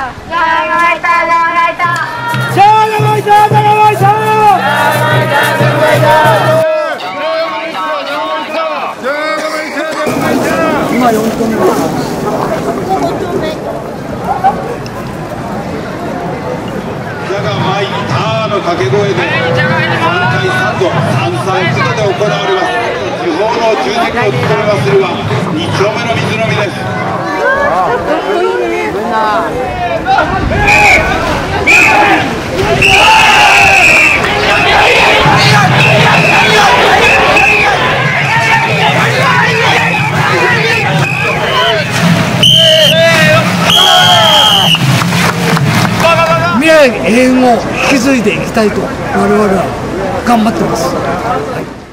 今4投目。 の掛け声で3回3度3-3-1度で行われます。地方の中軸を務めまするは2丁目の水飲みです。 未来永遠を引き継いでいきたいと我々は頑張ってます。はい。